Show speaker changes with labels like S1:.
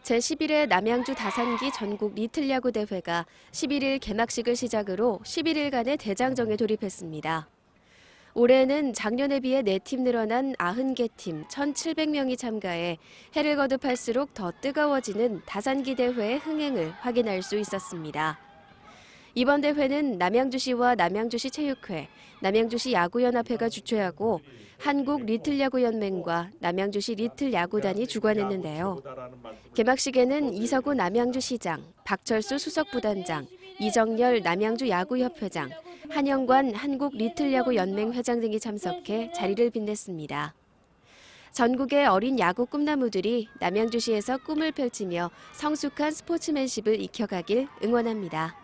S1: 제11회 남양주 다산기 전국 리틀야구 대회가 11일 개막식을 시작으로 11일간의 대장정에 돌입했습니다. 올해는 작년에 비해 4팀 늘어난 90개 팀 1,700명이 참가해 해를 거듭할수록 더 뜨거워지는 다산기 대회의 흥행을 확인할 수 있었습니다. 이번 대회는 남양주시와 남양주시 체육회, 남양주시 야구연합회가 주최하고 한국 리틀야구연맹과 남양주시 리틀야구단이 주관했는데요. 개막식에는 이서구 남양주시장, 박철수 수석부단장, 이정열 남양주 야구협회장, 한영관 한국 리틀야구연맹 회장 등이 참석해 자리를 빛냈습니다. 전국의 어린 야구 꿈나무들이 남양주시에서 꿈을 펼치며 성숙한 스포츠맨십을 익혀가길 응원합니다.